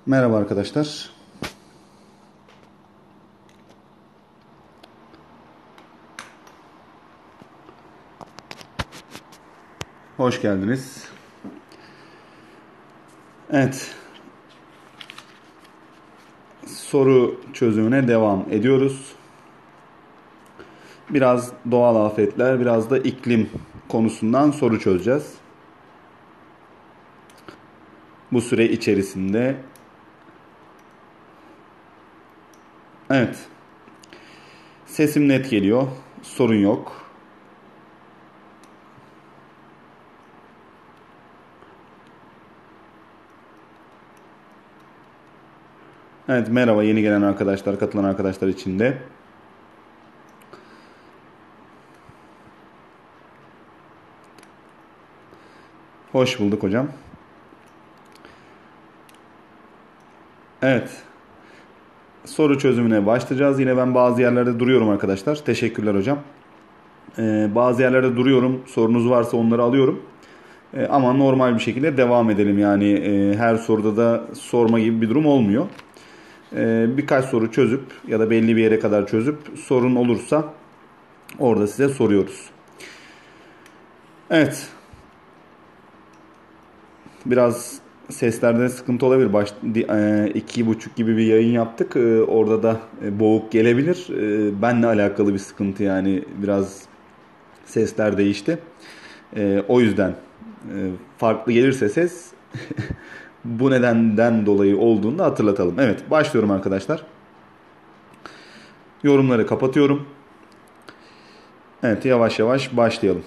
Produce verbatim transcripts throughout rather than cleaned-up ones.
Merhaba arkadaşlar. Hoş geldiniz. Evet, soru çözümüne devam ediyoruz. Biraz doğal afetler, biraz da iklim konusundan soru çözeceğiz. Bu süre içerisinde. Evet, sesim net geliyor. Sorun yok. Evet, merhaba yeni gelen arkadaşlar, katılan arkadaşlar için de. Hoş bulduk hocam. Evet, soru çözümüne başlayacağız. Yine ben bazı yerlerde duruyorum arkadaşlar. Teşekkürler hocam. Ee, bazı yerlerde duruyorum. Sorunuz varsa onları alıyorum. E, ama normal bir şekilde devam edelim. Yani e, her soruda da sorma gibi bir durum olmuyor. E, birkaç soru çözüp ya da belli bir yere kadar çözüp sorun olursa orada size soruyoruz. Evet. Biraz seslerde sıkıntı olabilir. Baş, e, iki buçuk gibi bir yayın yaptık. E, orada da e, boğuk gelebilir. E, benle alakalı bir sıkıntı yani. Biraz sesler değişti. E, o yüzden e, farklı gelirse ses bu nedenden dolayı olduğunu da hatırlatalım. Evet, başlıyorum arkadaşlar. Yorumları kapatıyorum. Evet, yavaş yavaş başlayalım.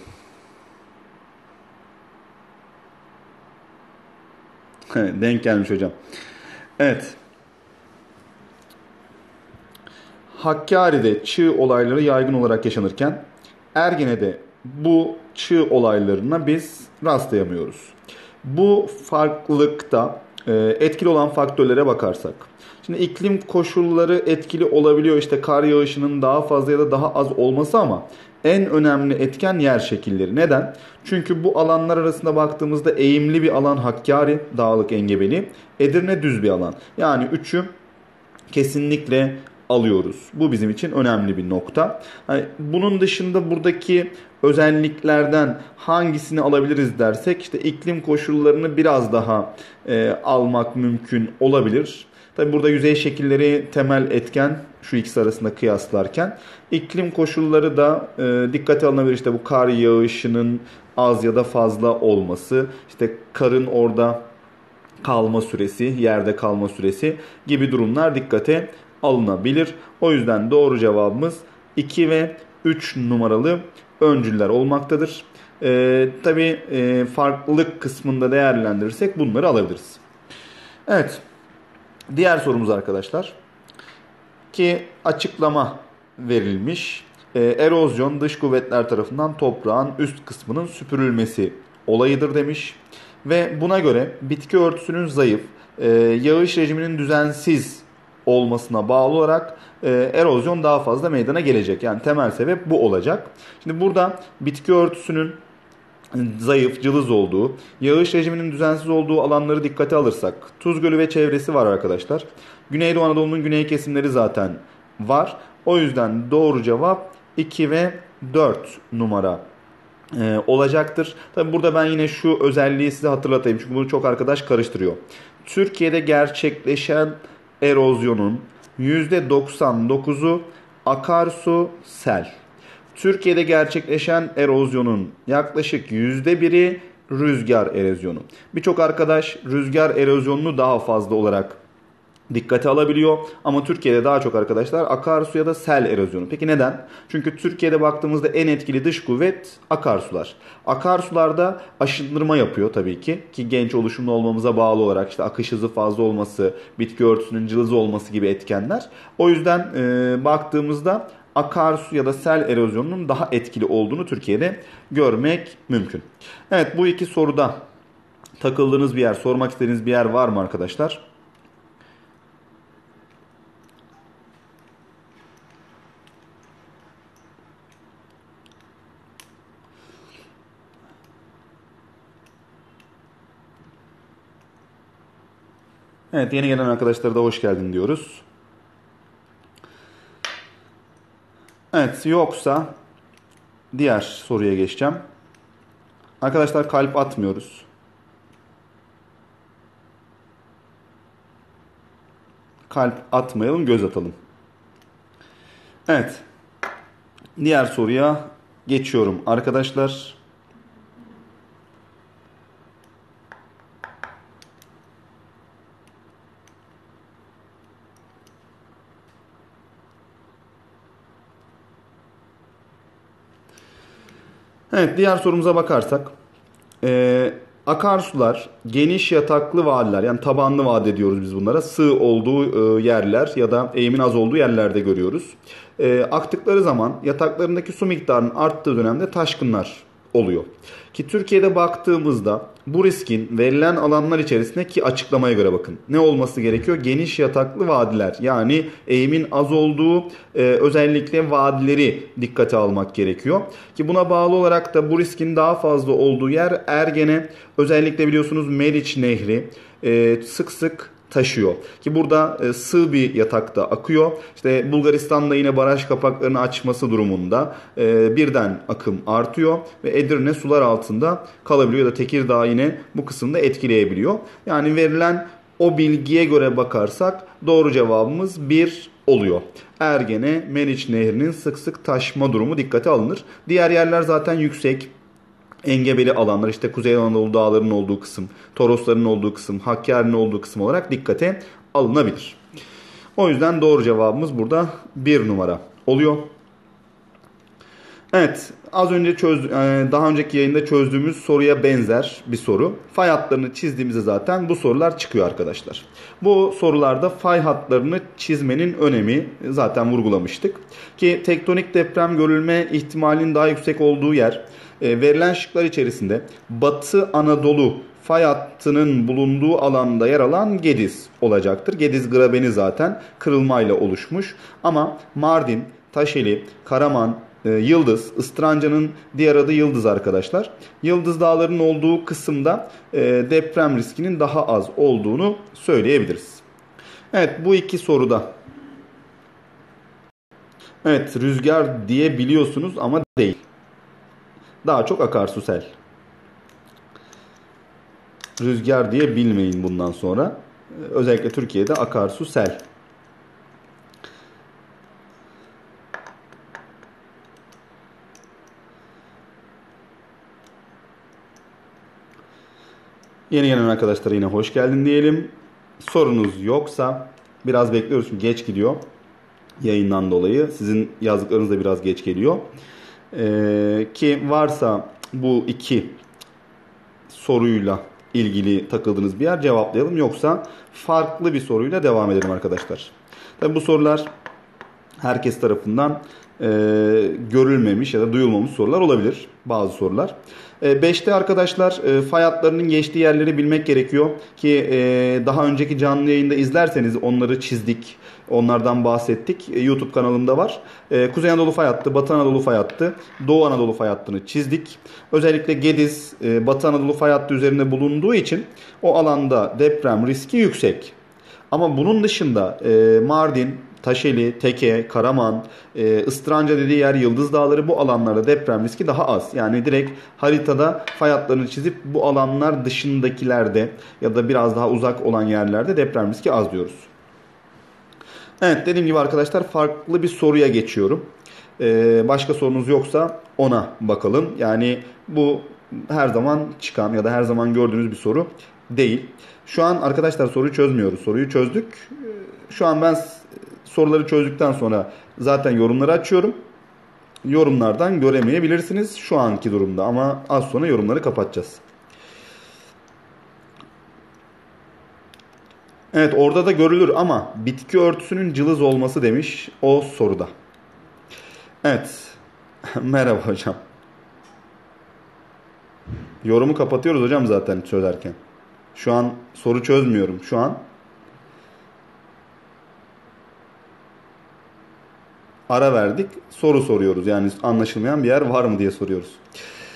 Denk gelmiş hocam. Evet. Hakkari'de çığ olayları yaygın olarak yaşanırken Ergene'de bu çığ olaylarına biz rastlayamıyoruz. Bu farklılıkta e, etkili olan faktörlere bakarsak. Şimdi iklim koşulları etkili olabiliyor. İşte kar yağışının daha fazla ya da daha az olması ama en önemli etken yer şekilleri. Neden? Çünkü bu alanlar arasında baktığımızda eğimli bir alan Hakkari, dağlık engebeli, Edirne düz bir alan. Yani üçü kesinlikle alıyoruz. Bu bizim için önemli bir nokta. Yani bunun dışında buradaki özelliklerden hangisini alabiliriz dersek işte iklim koşullarını biraz daha e, almak mümkün olabilir. Tabi burada yüzey şekilleri temel etken şu ikisi arasında kıyaslarken iklim koşulları da e, dikkate alınabilir. İşte bu kar yağışının az ya da fazla olması, işte karın orada kalma süresi, yerde kalma süresi gibi durumlar dikkate alınabilir. O yüzden doğru cevabımız iki ve üç numaralı öncüller olmaktadır. Ee, tabii e, farklılık kısmında değerlendirirsek bunları alabiliriz. Evet, diğer sorumuz arkadaşlar. Ki açıklama verilmiş. Ee, erozyon dış kuvvetler tarafından toprağın üst kısmının süpürülmesi olayıdır demiş. Ve buna göre bitki örtüsünün zayıf, e, yağış rejiminin düzensiz olmasına bağlı olarak e, erozyon daha fazla meydana gelecek. Yani temel sebep bu olacak. Şimdi burada bitki örtüsünün zayıf, cılız olduğu, yağış rejiminin düzensiz olduğu alanları dikkate alırsak, Tuz Gölü ve çevresi var arkadaşlar. Güneydoğu Anadolu'nun güney kesimleri zaten var. O yüzden doğru cevap iki ve dört numara e, olacaktır. Tabi burada ben yine şu özelliği size hatırlatayım. Çünkü bunu çok arkadaş karıştırıyor. Türkiye'de gerçekleşen erozyonun yüzde doksan dokuzu akarsu sel. Türkiye'de gerçekleşen erozyonun yaklaşık yüzde biri rüzgar erozyonu. Birçok arkadaş rüzgar erozyonunu daha fazla olarak dikkate alabiliyor. Ama Türkiye'de daha çok arkadaşlar akarsu ya da sel erozyonu. Peki neden? Çünkü Türkiye'de baktığımızda en etkili dış kuvvet akarsular. Akarsularda aşındırma yapıyor tabii ki. Ki genç oluşumlu olmamıza bağlı olarak işte akış hızı fazla olması, bitki örtüsünün cılız olması gibi etkenler. O yüzden e, baktığımızda akarsu ya da sel erozyonunun daha etkili olduğunu Türkiye'de görmek mümkün. Evet, bu iki soruda takıldığınız bir yer, sormak istediğiniz bir yer var mı arkadaşlar? Evet, yeni gelen arkadaşlara da hoş geldin diyoruz. Evet, yoksa diğer soruya geçeceğim. Arkadaşlar kalp atmıyoruz. Kalp atmayalım, göz atalım. Evet, diğer soruya geçiyorum arkadaşlar. Evet, diğer sorumuza bakarsak. Ee, akarsular, geniş yataklı vadiler, yani tabanlı vadi diyoruz biz bunlara. Sığ olduğu e, yerler ya da eğimin az olduğu yerlerde görüyoruz. Ee, aktıkları zaman yataklarındaki su miktarının arttığı dönemde taşkınlar oluyor. Ki Türkiye'de baktığımızda bu riskin verilen alanlar içerisindeki açıklamaya göre bakın. Ne olması gerekiyor? Geniş yataklı vadiler, yani eğimin az olduğu e, özellikle vadileri dikkate almak gerekiyor. Ki buna bağlı olarak da bu riskin daha fazla olduğu yer Ergene, özellikle biliyorsunuz Meriç Nehri e, sık sık taşıyor. Ki burada e, sığ bir yatakta akıyor. İşte Bulgaristan'da yine baraj kapaklarını açması durumunda e, birden akım artıyor ve Edirne sular altında kalabiliyor ya da Tekirdağ yine bu kısımda etkileyebiliyor. Yani verilen o bilgiye göre bakarsak doğru cevabımız bir oluyor. Ergene, Meriç Nehri'nin sık sık taşma durumu dikkate alınır. Diğer yerler zaten yüksek. Engebeli alanlar, işte Kuzey Anadolu dağlarının olduğu kısım, Torosların olduğu kısım, Hakkari'nin olduğu kısım olarak dikkate alınabilir. O yüzden doğru cevabımız burada bir numara oluyor. Evet, az önce çöz, daha önceki yayında çözdüğümüz soruya benzer bir soru. Fay hatlarını çizdiğimizde zaten bu sorular çıkıyor arkadaşlar. Bu sorularda fay hatlarını çizmenin önemi zaten vurgulamıştık. Ki tektonik deprem görülme ihtimalinin daha yüksek olduğu yer, verilen şıklar içerisinde Batı Anadolu fay hattının bulunduğu alanda yer alan Gediz olacaktır. Gediz grabeni zaten kırılmayla oluşmuş. Ama Mardin, Taşeli, Karaman, Yıldız, Istranca'nın diğer adı Yıldız arkadaşlar. Yıldız Dağları'nın olduğu kısımda deprem riskinin daha az olduğunu söyleyebiliriz. Evet, bu iki soruda. Evet, rüzgar diyebiliyorsunuz ama değil. Daha çok akarsu sel. Rüzgar diye bilmeyin bundan sonra. Özellikle Türkiye'de akarsu sel. Yeni gelen arkadaşlara yine hoş geldin diyelim. Sorunuz yoksa biraz bekliyoruz çünkü geç gidiyor yayından dolayı. Sizin yazdıklarınız da biraz geç geliyor. Ee, ki varsa bu iki soruyla ilgili takıldığınız bir yer cevaplayalım. Yoksa farklı bir soruyla devam edelim arkadaşlar. Tabii bu sorular herkes tarafından e, görülmemiş ya da duyulmamış sorular olabilir. Bazı sorular. beşte arkadaşlar e, fay hatlarının geçtiği yerleri bilmek gerekiyor. Ki e, daha önceki canlı yayında izlerseniz onları çizdik. Onlardan bahsettik. E, YouTube kanalımda var. E, Kuzey Anadolu fay hattı, Batı Anadolu fay hattı, Doğu Anadolu fay hattını çizdik. Özellikle Gediz, e, Batı Anadolu fay hattı üzerinde bulunduğu için o alanda deprem riski yüksek. Ama bunun dışında e, Mardin, Taşeli, Teke, Karaman, e, Istranca dediği yer, Yıldız Dağları, bu alanlarda deprem riski daha az. Yani direkt haritada fay hatlarını çizip bu alanlar dışındakilerde ya da biraz daha uzak olan yerlerde deprem riski az diyoruz. Evet, dediğim gibi arkadaşlar farklı bir soruya geçiyorum. Ee, başka sorunuz yoksa ona bakalım. Yani bu her zaman çıkan ya da her zaman gördüğünüz bir soru değil. Şu an arkadaşlar soruyu çözmüyoruz. Soruyu çözdük. Şu an ben soruları çözdükten sonra zaten yorumları açıyorum. Yorumlardan göremeyebilirsiniz şu anki durumda ama az sonra yorumları kapatacağız. Evet, orada da görülür ama bitki örtüsünün cılız olması demiş o soruda. Evet. Merhaba hocam. Yorumu kapatıyoruz hocam zaten çözerken. Şu an soru çözmüyorum. Şu an ara verdik. Soru soruyoruz. Yani anlaşılmayan bir yer var mı diye soruyoruz.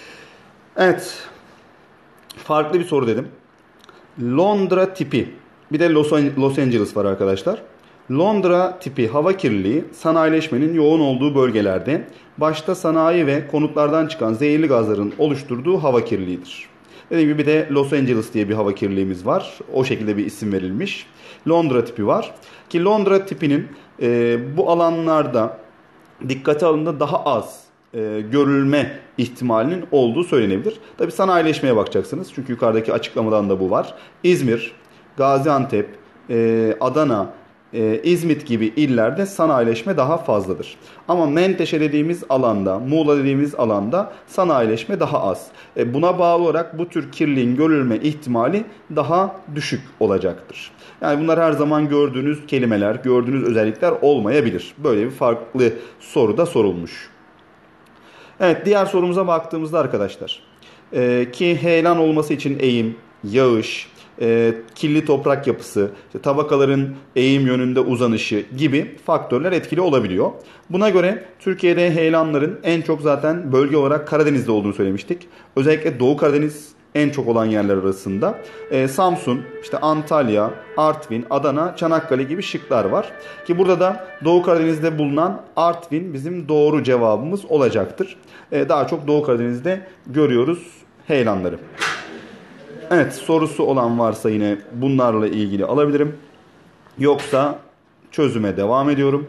Evet. Farklı bir soru dedim. Londra tipi Bir de Los, Los Angeles var arkadaşlar. Londra tipi hava kirliliği sanayileşmenin yoğun olduğu bölgelerde başta sanayi ve konutlardan çıkan zehirli gazların oluşturduğu hava kirliliğidir. Dediğim gibi bir de Los Angeles diye bir hava kirliliğimiz var. O şekilde bir isim verilmiş. Londra tipi var. Ki Londra tipinin e, bu alanlarda dikkate alındığında daha az e, görülme ihtimalinin olduğu söylenebilir. Tabi sanayileşmeye bakacaksınız. Çünkü yukarıdaki açıklamadan da bu var. İzmir, Gaziantep, e, Adana, e, İzmit gibi illerde sanayileşme daha fazladır. Ama Menteşe dediğimiz alanda, Muğla dediğimiz alanda sanayileşme daha az. E, buna bağlı olarak bu tür kirliliğin görülme ihtimali daha düşük olacaktır. Yani bunlar her zaman gördüğünüz kelimeler, gördüğünüz özellikler olmayabilir. Böyle bir farklı soru da sorulmuş. Evet, diğer sorumuza baktığımızda arkadaşlar, e, ki heyelan olması için eğim, yağış, e, kirli toprak yapısı, işte tabakaların eğim yönünde uzanışı gibi faktörler etkili olabiliyor. Buna göre Türkiye'de heyelanların en çok zaten bölge olarak Karadeniz'de olduğunu söylemiştik. Özellikle Doğu Karadeniz en çok olan yerler arasında. Ee, Samsun, işte Antalya, Artvin, Adana, Çanakkale gibi şıklar var. Ki burada da Doğu Karadeniz'de bulunan Artvin bizim doğru cevabımız olacaktır. Ee, daha çok Doğu Karadeniz'de görüyoruz heyelanları. Evet, sorusu olan varsa yine bunlarla ilgili alabilirim. Yoksa çözüme devam ediyorum.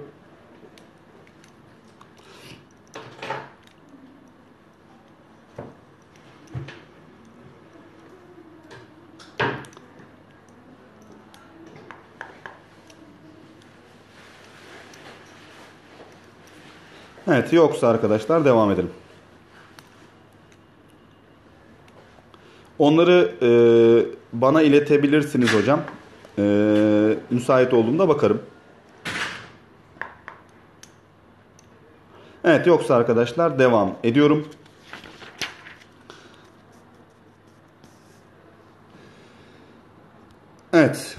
Evet, yoksa arkadaşlar devam edelim. Onları e, bana iletebilirsiniz hocam. E, müsait olduğumda bakarım. Evet, yoksa arkadaşlar devam ediyorum. Evet.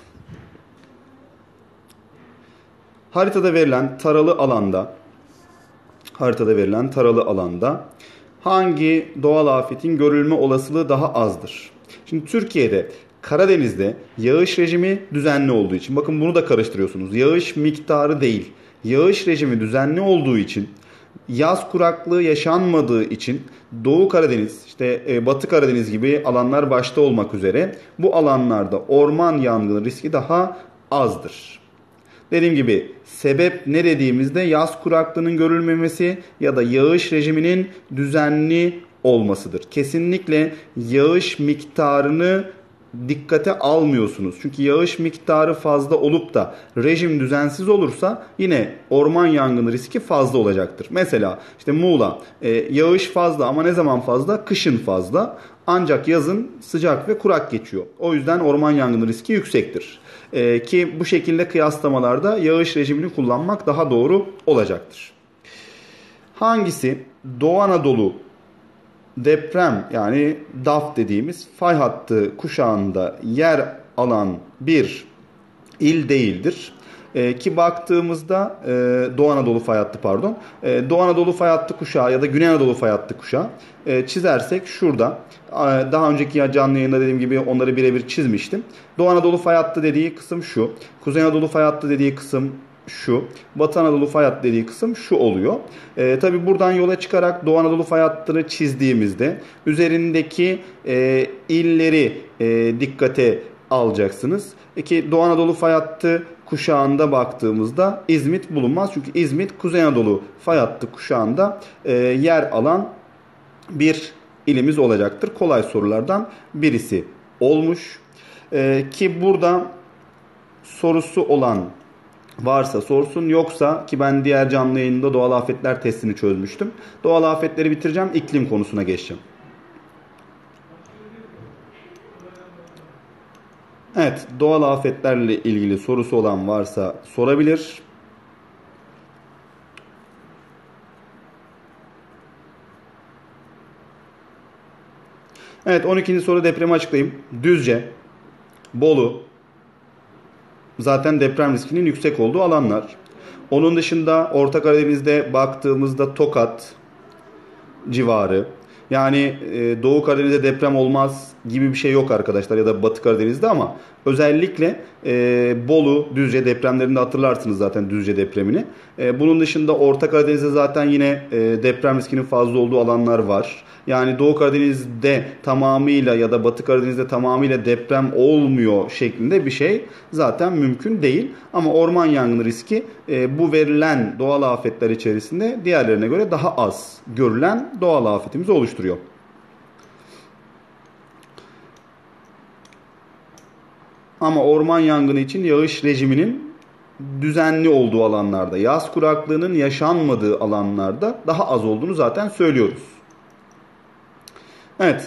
Haritada verilen taralı alanda haritada verilen taralı alanda hangi doğal afetin görülme olasılığı daha azdır? Şimdi Türkiye'de Karadeniz'de yağış rejimi düzenli olduğu için, bakın bunu da karıştırıyorsunuz. Yağış miktarı değil, yağış rejimi düzenli olduğu için, yaz kuraklığı yaşanmadığı için Doğu Karadeniz, işte Batı Karadeniz gibi alanlar başta olmak üzere bu alanlarda orman yangını riski daha azdır. Dediğim gibi sebep ne dediğimizde yaz kuraklığının görülmemesi ya da yağış rejiminin düzenli olmasıdır. Kesinlikle yağış miktarını dikkate almıyorsunuz. Çünkü yağış miktarı fazla olup da rejim düzensiz olursa yine orman yangını riski fazla olacaktır. Mesela işte Muğla, e, yağış fazla ama ne zaman fazla? Kışın fazla. Ancak yazın sıcak ve kurak geçiyor. O yüzden orman yangını riski yüksektir. Ee, ki bu şekilde kıyaslamalarda yağış rejimini kullanmak daha doğru olacaktır. Hangisi Doğu Anadolu deprem yani D A F dediğimiz fay hattı kuşağında yer alan bir il değildir? Ee, ki baktığımızda e, Doğu Anadolu fay hattı pardon. E, Doğu Anadolu fay hattı kuşağı ya da Güney Anadolu fay hattı kuşağı e, çizersek şurada e, daha önceki canlı yayında dediğim gibi onları birebir çizmiştim. Doğu Anadolu fay hattı dediği kısım şu. Kuzey Anadolu fay hattı dediği kısım şu. Batı Anadolu fay hattı dediği kısım şu oluyor. E, tabi buradan yola çıkarak Doğu Anadolu fay hattını çizdiğimizde üzerindeki e, illeri e, dikkate alacaksınız. Ki Doğu Anadolu fay hattı kuşağında baktığımızda İzmit bulunmaz. Çünkü İzmit Kuzey Anadolu fay hattı kuşağında e, yer alan bir ilimiz olacaktır. Kolay sorulardan birisi olmuş. E, ki burada sorusu olan varsa sorsun, yoksa ki ben diğer canlı yayında doğal afetler testini çözmüştüm. Doğal afetleri bitireceğim, iklim konusuna geçeceğim. Evet, doğal afetlerle ilgili sorusu olan varsa sorabilir. Evet, on ikinci soru depremi açıklayayım. Düzce, Bolu zaten deprem riskinin yüksek olduğu alanlar. Onun dışında Orta Karadeniz'de baktığımızda Tokat civarı, Yani e, Doğu Karadeniz'de deprem olmaz gibi bir şey yok arkadaşlar, ya da Batı Karadeniz'de, ama özellikle e, Bolu, Düzce depremlerinde hatırlarsınız zaten Düzce depremini. E, bunun dışında Orta Karadeniz'de zaten yine e, deprem riskinin fazla olduğu alanlar var. Yani Doğu Karadeniz'de tamamıyla ya da Batı Karadeniz'de tamamıyla deprem olmuyor şeklinde bir şey zaten mümkün değil. Ama orman yangını riski e, bu verilen doğal afetler içerisinde diğerlerine göre daha az görülen doğal afetimizi oluşturuyor. Ama orman yangını için yağış rejiminin düzenli olduğu alanlarda, yaz kuraklığının yaşanmadığı alanlarda daha az olduğunu zaten söylüyoruz. Evet.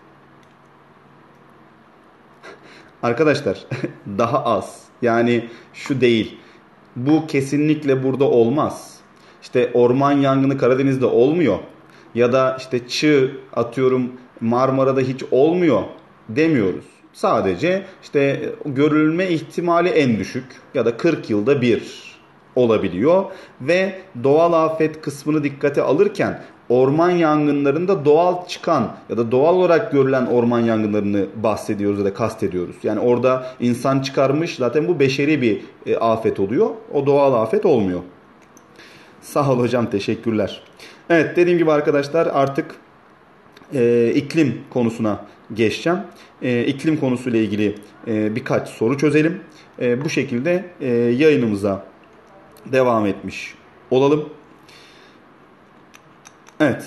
Arkadaşlar daha az. Yani şu değil. Bu kesinlikle burada olmaz. İşte orman yangını Karadeniz'de olmuyor. Ya da işte çığ atıyorum Marmara'da hiç olmuyor demiyoruz. Sadece işte görülme ihtimali en düşük ya da kırk yılda bir olabiliyor. Ve doğal afet kısmını dikkate alırken orman yangınlarında doğal çıkan ya da doğal olarak görülen orman yangınlarını bahsediyoruz ya da kastediyoruz. Yani orada insan çıkarmış, zaten bu beşeri bir e, afet oluyor. O doğal afet olmuyor. Sağ ol hocam, teşekkürler. Evet, dediğim gibi arkadaşlar artık e, iklim konusuna geçeceğim. E, iklim konusuyla ilgili e, birkaç soru çözelim. E, bu şekilde e, yayınımıza devam etmiş olalım. Evet.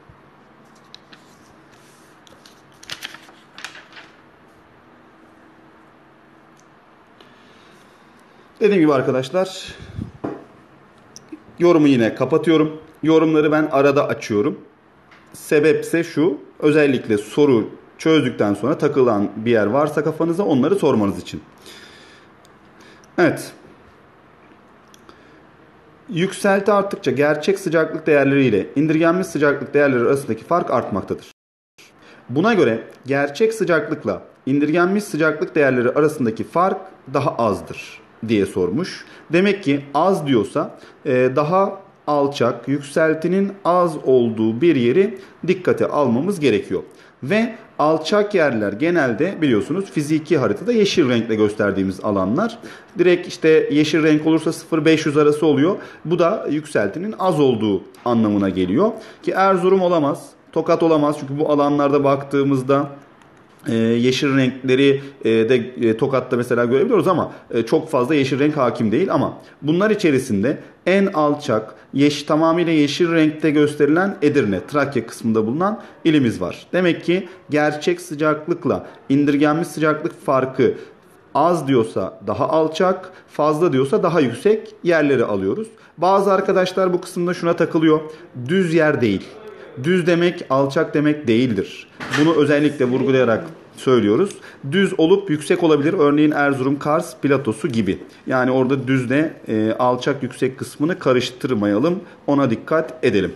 Dediğim gibi arkadaşlar, yorumu yine kapatıyorum. Yorumları ben arada açıyorum. Sebepse şu, özellikle soru çözdükten sonra takılan bir yer varsa kafanıza onları sormanız için. Evet. Yükselti arttıkça gerçek sıcaklık değerleri ile indirgenmiş sıcaklık değerleri arasındaki fark artmaktadır. Buna göre gerçek sıcaklıkla indirgenmiş sıcaklık değerleri arasındaki fark daha azdır diye sormuş. Demek ki az diyorsa daha alçak, yükseltinin az olduğu bir yeri dikkate almamız gerekiyor. Ve alçak yerler genelde biliyorsunuz fiziki haritada yeşil renkle gösterdiğimiz alanlar. Direkt işte yeşil renk olursa sıfır beş yüz arası oluyor. Bu da yükseltinin az olduğu anlamına geliyor. Ki Erzurum olamaz, Tokat olamaz. Çünkü bu alanlarda baktığımızda Ee, yeşil renkleri e, de e, Tokat'ta mesela görebiliyoruz ama e, çok fazla yeşil renk hakim değil. Ama bunlar içerisinde en alçak, yeş, tamamıyla yeşil renkte gösterilen Edirne, Trakya kısmında bulunan ilimiz var. Demek ki gerçek sıcaklıkla indirgenmiş sıcaklık farkı az diyorsa daha alçak, fazla diyorsa daha yüksek yerleri alıyoruz. Bazı arkadaşlar bu kısımda şuna takılıyor. Düz yer değil. Düz demek alçak demek değildir. Bunu özellikle vurgulayarak söylüyoruz. Düz olup yüksek olabilir. Örneğin Erzurum Kars platosu gibi. Yani orada düzle e, alçak yüksek kısmını karıştırmayalım. Ona dikkat edelim.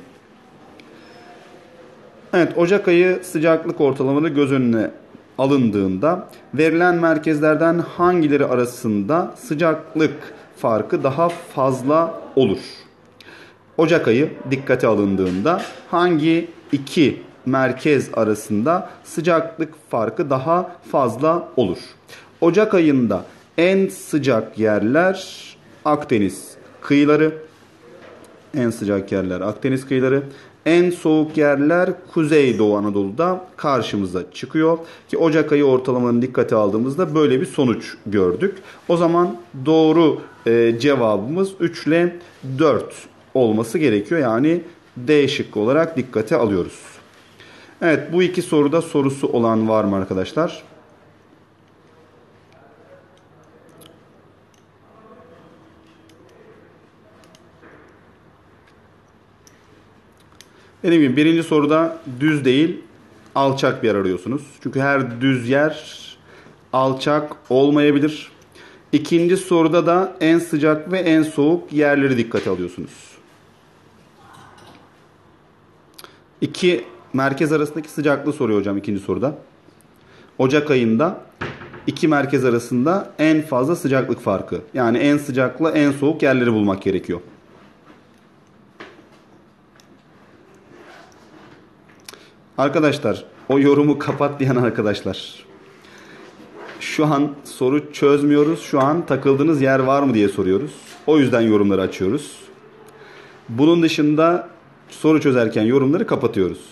Evet, Ocak ayı sıcaklık ortalamaları göz önüne alındığında verilen merkezlerden hangileri arasında sıcaklık farkı daha fazla olur? Ocak ayı dikkate alındığında hangi iki merkez arasında sıcaklık farkı daha fazla olur? Ocak ayında en sıcak yerler Akdeniz kıyıları. En sıcak yerler Akdeniz kıyıları. En soğuk yerler Kuzeydoğu Anadolu'da karşımıza çıkıyor. Ki Ocak ayı ortalamanın dikkate aldığımızda böyle bir sonuç gördük. O zaman doğru e, cevabımız üç ile dört olması gerekiyor. Yani D şıkkı olarak dikkate alıyoruz. Evet, bu iki soruda sorusu olan var mı arkadaşlar? Dediğim gibi birinci soruda düz değil alçak bir yer arıyorsunuz. Çünkü her düz yer alçak olmayabilir. İkinci soruda da en sıcak ve en soğuk yerleri dikkate alıyorsunuz. İki merkez arasındaki sıcaklığı soruyor hocam ikinci soruda. Ocak ayında iki merkez arasında en fazla sıcaklık farkı. Yani en sıcakla en soğuk yerleri bulmak gerekiyor. Arkadaşlar, o yorumu kapat diyen arkadaşlar. Şu an soru çözmüyoruz. Şu an takıldığınız yer var mı diye soruyoruz. O yüzden yorumları açıyoruz. Bunun dışında soru çözerken yorumları kapatıyoruz.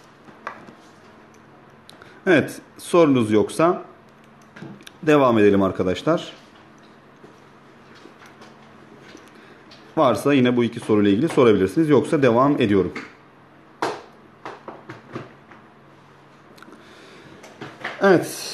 Evet, sorunuz yoksa devam edelim arkadaşlar. Varsa yine bu iki soruyla ilgili sorabilirsiniz. Yoksa devam ediyorum. Evet.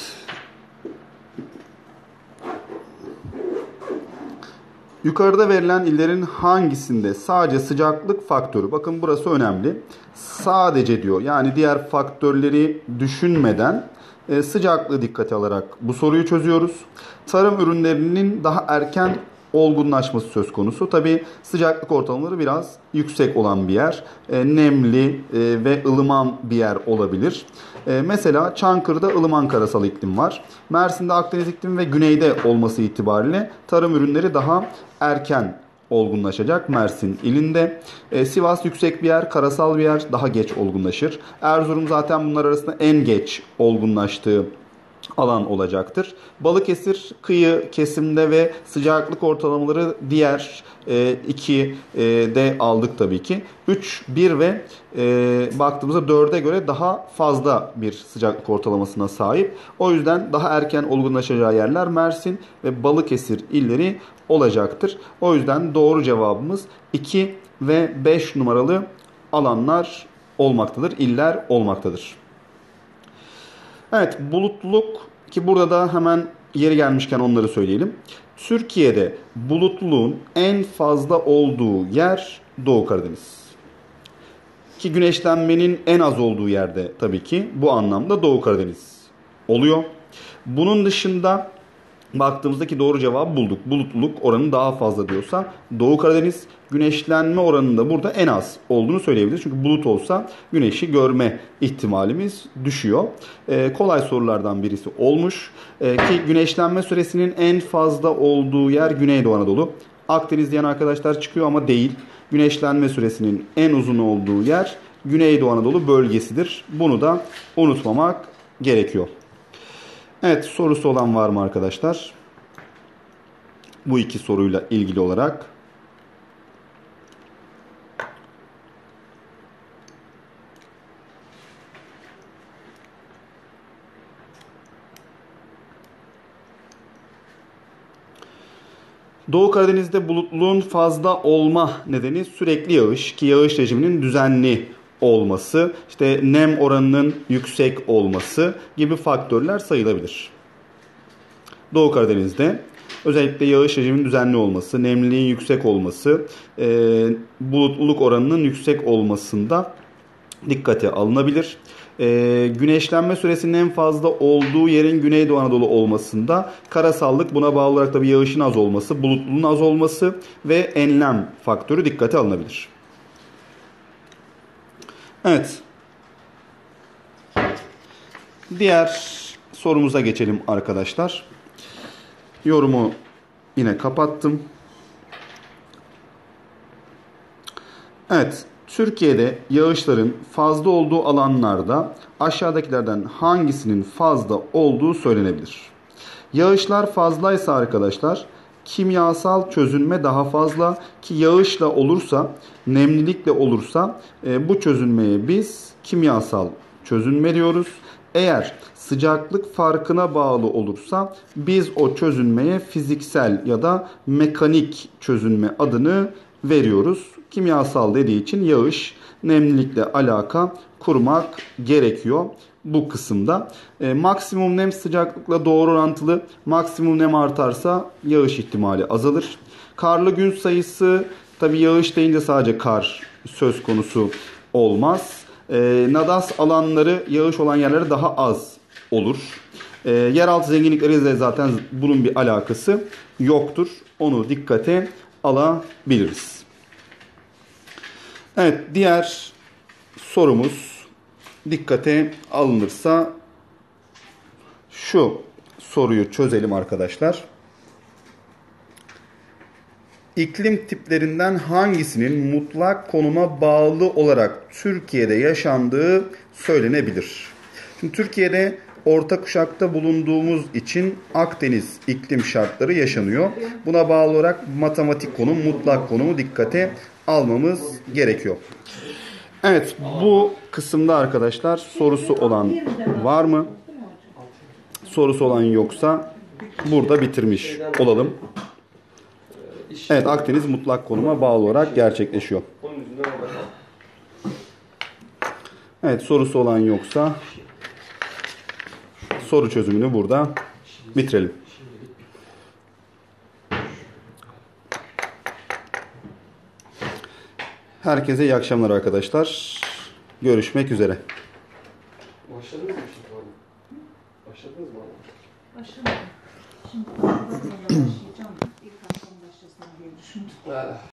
Yukarıda verilen illerin hangisinde sadece sıcaklık faktörü, bakın burası önemli, sadece diyor, yani diğer faktörleri düşünmeden e, sıcaklığı dikkate alarak bu soruyu çözüyoruz. Tarım ürünlerinin daha erken olgunlaşması söz konusu. Tabi sıcaklık ortalamaları biraz yüksek olan bir yer. E, nemli e, ve ılıman bir yer olabilir. E, mesela Çankırı'da ılıman karasal iklim var. Mersin'de Akdeniz iklimi ve güneyde olması itibariyle tarım ürünleri daha erken olgunlaşacak Mersin ilinde. E, Sivas yüksek bir yer, karasal bir yer, daha geç olgunlaşır. Erzurum zaten bunlar arasında en geç olgunlaştığı alan olacaktır. Balıkesir kıyı kesimde ve sıcaklık ortalamaları diğer e, iki e, de aldık tabii ki. üç, bir ve e, baktığımızda dörde göre daha fazla bir sıcaklık ortalamasına sahip. O yüzden daha erken olgunlaşacağı yerler Mersin ve Balıkesir illeri olacaktır. O yüzden doğru cevabımız iki ve beş numaralı alanlar olmaktadır, iller olmaktadır. Evet, bulutluluk, ki burada da hemen yeri gelmişken onları söyleyelim. Türkiye'de bulutluluğun en fazla olduğu yer Doğu Karadeniz. Ki güneşlenmenin en az olduğu yerde tabii ki bu anlamda Doğu Karadeniz oluyor. Bunun dışında baktığımızdaki doğru cevabı bulduk. Bulutluluk oranı daha fazla diyorsa Doğu Karadeniz, güneşlenme oranında burada en az olduğunu söyleyebiliriz. Çünkü bulut olsa güneşi görme ihtimalimiz düşüyor. Ee, kolay sorulardan birisi olmuş. Ee, ki güneşlenme süresinin en fazla olduğu yer Güneydoğu Anadolu. Akdeniz diyen arkadaşlar çıkıyor ama değil. Güneşlenme süresinin en uzun olduğu yer Güneydoğu Anadolu bölgesidir. Bunu da unutmamak gerekiyor. Evet, sorusu olan var mı arkadaşlar? Bu iki soruyla ilgili olarak. Doğu Karadeniz'de bulutluluğun fazla olma nedeni sürekli yağış, ki yağış rejiminin düzenli olması, işte nem oranının yüksek olması gibi faktörler sayılabilir. Doğu Karadeniz'de özellikle yağış rejiminin düzenli olması, nemliliğin yüksek olması, e, bulutluluk oranının yüksek olmasında dikkate alınabilir. E, güneşlenme süresinin en fazla olduğu yerin Güneydoğu Anadolu olmasında karasallık, buna bağlı olarak da bir yağışın az olması, bulutluluğun az olması ve enlem faktörü dikkate alınabilir. Evet. Diğer sorumuza geçelim arkadaşlar. Yorumu yine kapattım. Evet. Türkiye'de yağışların fazla olduğu alanlarda aşağıdakilerden hangisinin fazla olduğu söylenebilir? Yağışlar fazlaysa arkadaşlar kimyasal çözünme daha fazla, ki yağışla olursa, nemlilikle olursa e, bu çözünmeye biz kimyasal çözünme diyoruz. Eğer sıcaklık farkına bağlı olursa biz o çözünmeye fiziksel ya da mekanik çözünme adını veriyoruz. Kimyasal dediği için yağış, nemlilikle alaka kurmak gerekiyor bu kısımda. E, maksimum nem sıcaklıkla doğru orantılı. Maksimum nem artarsa yağış ihtimali azalır. Karlı gün sayısı, tabii yağış deyince sadece kar söz konusu olmaz. E, nadas alanları yağış olan yerlere daha az olur. E, yeraltı zenginlikleriyle zaten bunun bir alakası yoktur. Onu dikkate alabiliriz. Evet, diğer sorumuz dikkate alınırsa şu soruyu çözelim arkadaşlar. iklim tiplerinden hangisinin mutlak konuma bağlı olarak Türkiye'de yaşandığı söylenebilir? Şimdi Türkiye'de orta kuşakta bulunduğumuz için Akdeniz iklim şartları yaşanıyor. Buna bağlı olarak matematik konum, mutlak konumu dikkate almamız gerekiyor. Evet, bu kısımda arkadaşlar sorusu olan var mı? Sorusu olan yoksa burada bitirmiş olalım. Evet, Akdeniz mutlak konuma bağlı olarak gerçekleşiyor. Evet, sorusu olan yoksa soru çözümünü burada bitirelim. Herkese iyi akşamlar arkadaşlar. Görüşmek üzere. Başladınız mı şimdi? Başladınız mı? Başlamadım. Şimdi başlayacağım. İlk akşam başlasam diye düşündüm.